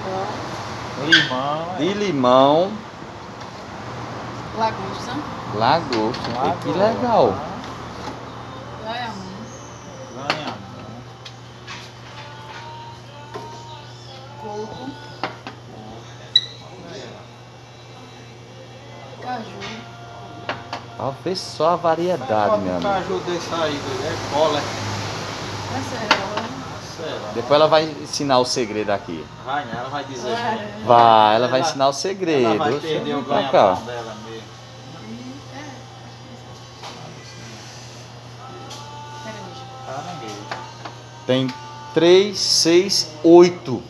Limão. De limão. Lagosta. Lagosta. Que legal. Ganhamum. Coco. Caju. Ó, vê só a variedade, meu amigo. Caju desse aí, é cola. Acerola. Depois ela vai ensinar o segredo aqui. Vai, né? Ela vai dizer. Vai, ela vai ensinar o segredo. Ela vai perder o Pra cá. ganha-pão dela mesmo. Caranguejo. Tem 3, 6, 8.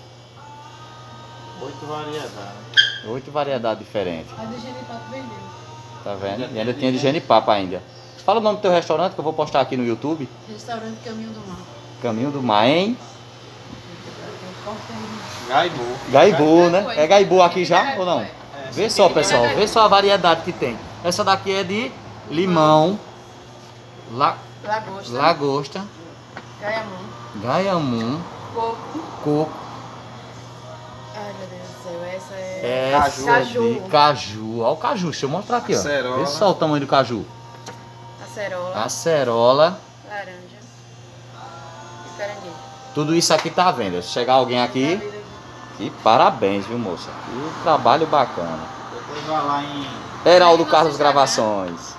8 variedades. 8 variedades diferentes. A de genipapo vendeu. Tá vendo? E ainda tem de genipapo ainda. Fala o nome do teu restaurante que eu vou postar aqui no YouTube. Restaurante Caminho do Mar. Caminho do Mar, hein? Gaibu. Gaibu, né? É Gaibu aqui já ou não? Vê só, pessoal. Vê só a variedade que tem. Essa daqui é de limão, Lagosta. lagosta, Ganhamum. gaiamum, Coco. coco. Ai, meu Deus do céu. Essa é... Essa é Caju. de caju. Olha o caju, deixa eu mostrar aqui, ó. Acerola. Vê só o tamanho do caju. Acerola. Acerola. Laranja. E caranguejo. Tudo isso aqui tá à venda. Se chegar alguém aqui, e parabéns, viu, moça? Que trabalho bacana. Depois vai lá em Heraldo Carlos Gravações.